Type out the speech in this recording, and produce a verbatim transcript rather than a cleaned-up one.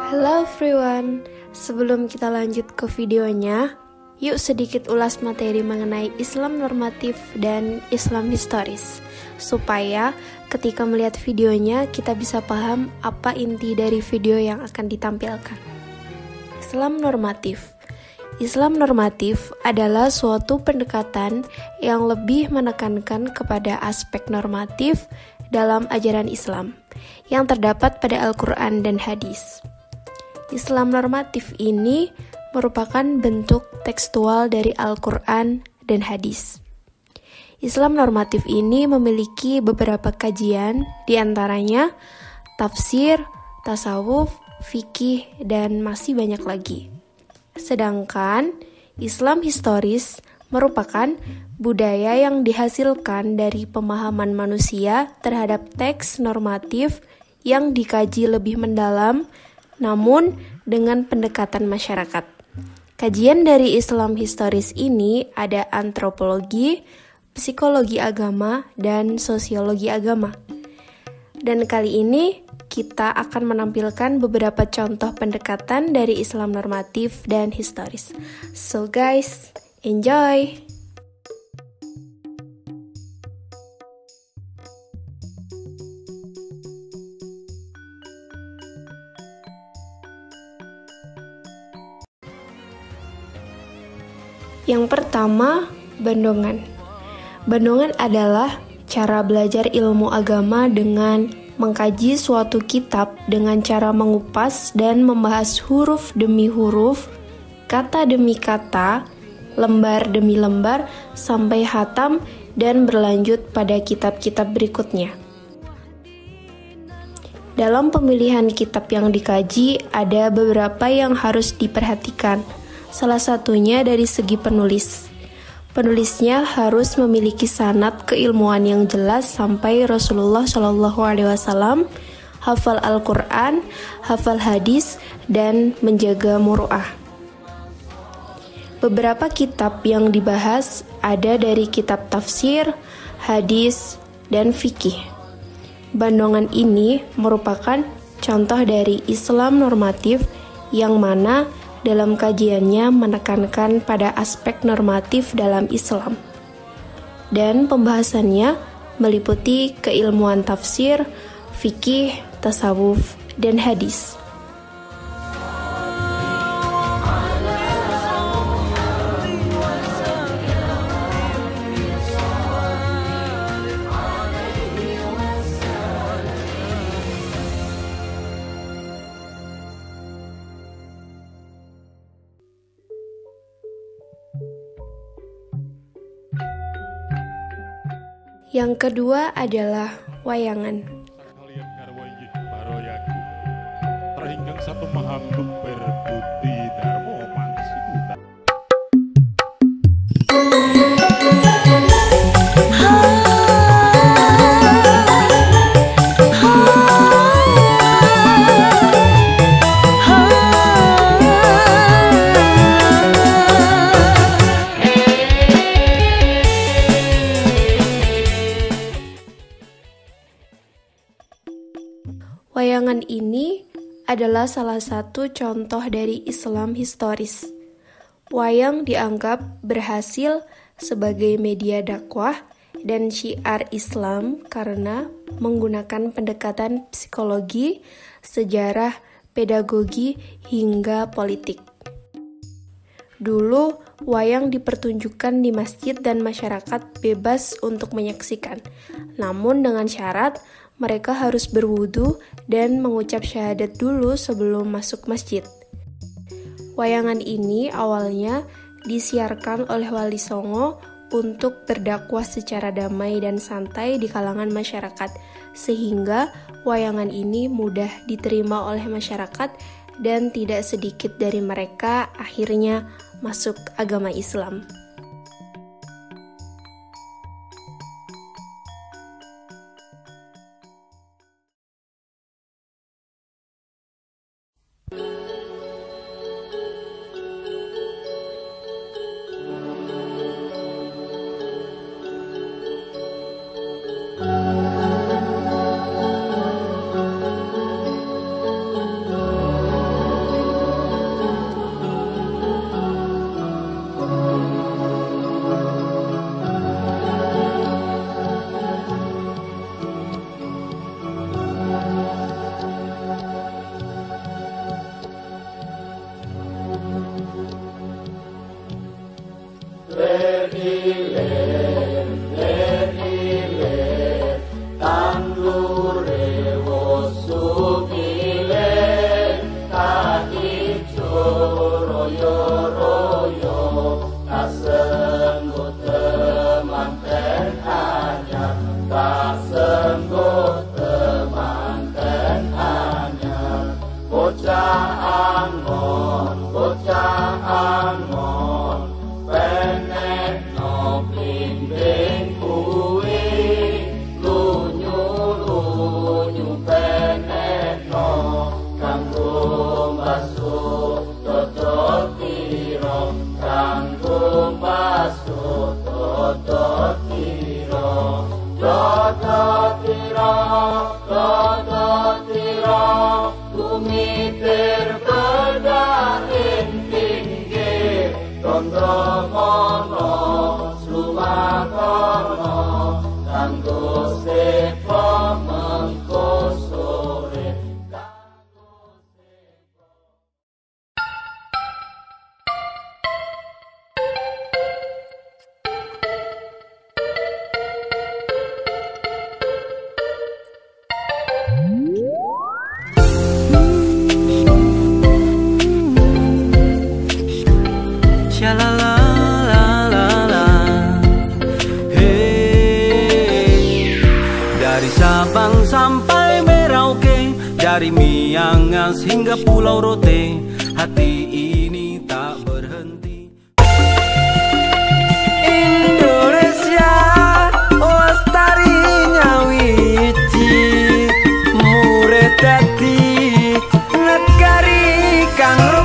Halo everyone, sebelum kita lanjut ke videonya, yuk sedikit ulas materi mengenai Islam normatif dan Islam historis, supaya ketika melihat videonya kita bisa paham apa inti dari video yang akan ditampilkan. Islam normatif. Islam normatif adalah suatu pendekatan yang lebih menekankan kepada aspek normatif dalam ajaran Islam yang terdapat pada Al-Quran dan hadis. Islam normatif ini merupakan bentuk tekstual dari Al-Quran dan hadis. Islam normatif ini memiliki beberapa kajian, diantaranya tafsir, tasawuf, fikih, dan masih banyak lagi. Sedangkan Islam historis merupakan budaya yang dihasilkan dari pemahaman manusia terhadap teks normatif yang dikaji lebih mendalam, namun dengan pendekatan masyarakat. Kajian dari Islam historis ini ada antropologi, psikologi agama, dan sosiologi agama. Dan kali ini kita akan menampilkan beberapa contoh pendekatan dari Islam normatif dan historis. So guys, enjoy! Yang pertama, bandongan. Bandongan adalah cara belajar ilmu agama dengan mengkaji suatu kitab dengan cara mengupas dan membahas huruf demi huruf, kata demi kata, lembar demi lembar, sampai hatam dan berlanjut pada kitab-kitab berikutnya. Dalam pemilihan kitab yang dikaji, ada beberapa yang harus diperhatikan. Salah satunya dari segi penulis. Penulisnya harus memiliki sanad keilmuan yang jelas sampai Rasulullah shallallahu alaihi wasallam, hafal Al-Quran, hafal hadis, dan menjaga muru'ah. Beberapa kitab yang dibahas ada dari kitab tafsir, hadis, dan fikih. Bandongan ini merupakan contoh dari Islam normatif yang mana dalam kajiannya menekankan pada aspek normatif dalam Islam. Dan pembahasannya meliputi keilmuan tafsir, fikih, tasawuf, dan hadis. Yang kedua adalah wayangan. Terhinggang satu mahamduk berbudi darmo mansikuta. Wayangan ini adalah salah satu contoh dari Islam historis. Wayang dianggap berhasil sebagai media dakwah dan syiar Islam karena menggunakan pendekatan psikologi, sejarah, pedagogi, hingga politik. Dulu, wayang dipertunjukkan di masjid dan masyarakat bebas untuk menyaksikan, namun dengan syarat mereka harus berwudu dan mengucap syahadat dulu sebelum masuk masjid. Wayangan ini awalnya disiarkan oleh Wali Songo untuk berdakwah secara damai dan santai di kalangan masyarakat, sehingga wayangan ini mudah diterima oleh masyarakat dan tidak sedikit dari mereka akhirnya masuk agama Islam. angon, bocah angon, penek no blimbing kuwi, lunyu-lunyu penek no, kanggo basuh dodot tiro, kanggo basuh dodot tiro, dodot tiro, dodot tiro, tumitir bedahin pinggir, tondo mono, slumakono, kanggo sepo mengko sore. Dari Sabang sampai Merauke, dari Miangas hingga Pulau Rote, hati ini tak berhenti. Indonesia, lestarinya wiji, murid dadi negari kang